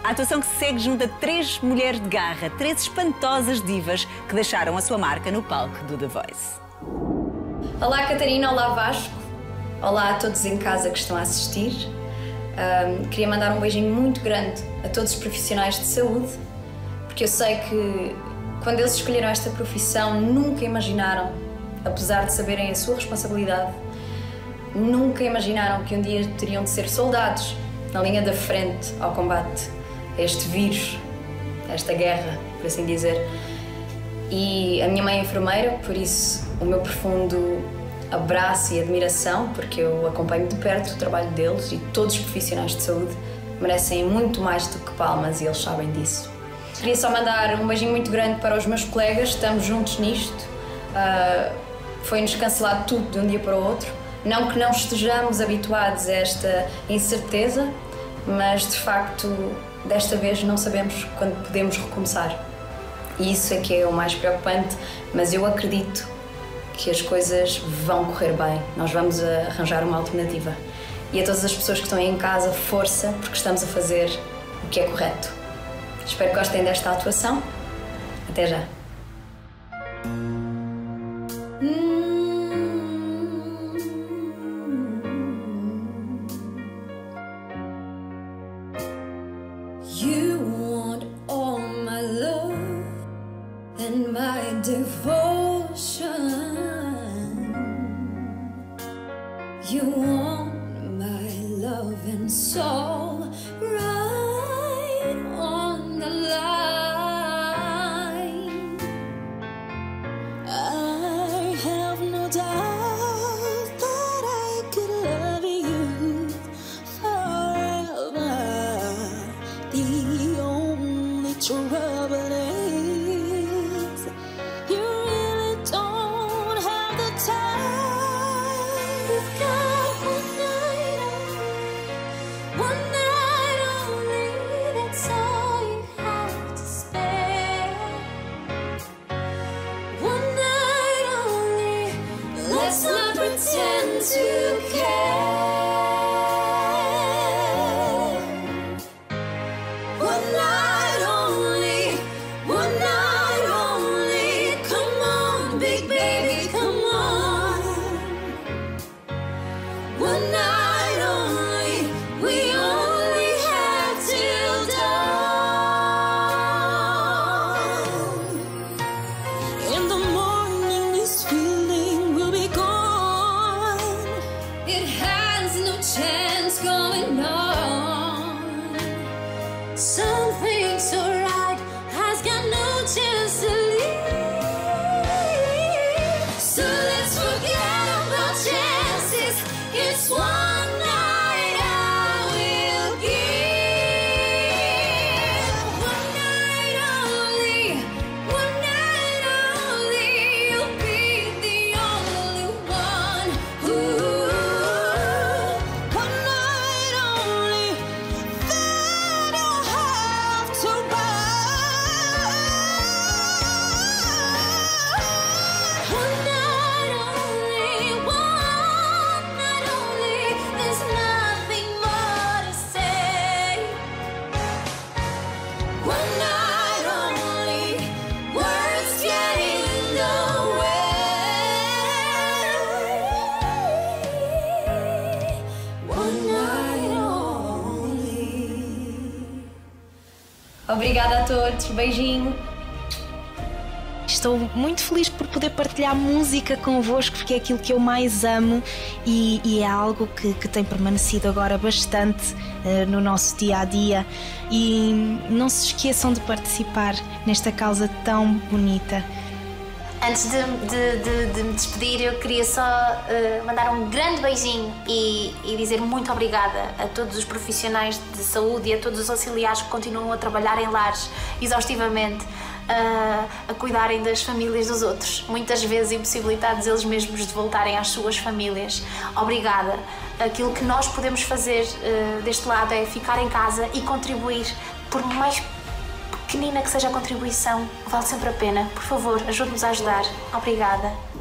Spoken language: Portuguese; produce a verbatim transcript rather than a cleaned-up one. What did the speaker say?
A atuação que se segue junta três mulheres de garra, três espantosas divas que deixaram a sua marca no palco do The Voice. Olá Catarina, olá Vasco, olá a todos em casa que estão a assistir. Um, queria mandar um beijinho muito grande a todos os profissionais de saúde, porque eu sei que quando eles escolheram esta profissão nunca imaginaram, apesar de saberem a sua responsabilidade, nunca imaginaram que um dia teriam de ser soldados na linha da frente ao combate a este vírus, a esta guerra, por assim dizer. E a minha mãe é enfermeira, por isso o meu profundo abraço e admiração, porque eu acompanho de perto o trabalho deles e todos os profissionais de saúde merecem muito mais do que palmas e eles sabem disso. Queria só mandar um beijinho muito grande para os meus colegas, estamos juntos nisto. Uh, Foi-nos cancelado tudo de um dia para o outro. Não que não estejamos habituados a esta incerteza, mas de facto desta vez não sabemos quando podemos recomeçar. E isso é que é o mais preocupante, mas eu acredito que as coisas vão correr bem, nós vamos arranjar uma alternativa. E a todas as pessoas que estão aí em casa, força, porque estamos a fazer o que é correto. Espero que gostem desta atuação. Até já. You want all my love and my devotion. You want my love and soul right on the line. I have no doubt that I could love you forever. The only trouble is you really don't have the time. You've got one night only, one night only, that's all you have to spare. One night only, let's not pretend to care. One night only, one night only, come on, big baby, come on. One night only, we only have till dawn. In the morning, this feeling will be gone. It has no chance going on. Something so right has got no chance to leave. So let's forget about chances. It's one night I will give. One night only, one night only, you'll be the only one. Ooh, one night only, then you'll have to run. One night only, one night only, there's nothing more to say. One night only, words get in the way. One night only. Obrigada a todos, beijinho. Estou muito feliz por poder partilhar música convosco, porque é aquilo que eu mais amo e, e é algo que, que tem permanecido agora bastante uh, no nosso dia-a-dia. E não se esqueçam de participar nesta causa tão bonita. Antes de, de, de, de me despedir, eu queria só uh, mandar um grande beijinho e, e dizer muito obrigada a todos os profissionais de saúde e a todos os auxiliares que continuam a trabalhar em lares exaustivamente, uh, a cuidarem das famílias dos outros, muitas vezes impossibilitados eles mesmos de voltarem às suas famílias. Obrigada. Aquilo que nós podemos fazer uh, deste lado é ficar em casa e contribuir, por mais pequenina que seja a contribuição, vale sempre a pena. Por favor, ajude-nos a ajudar. Obrigada.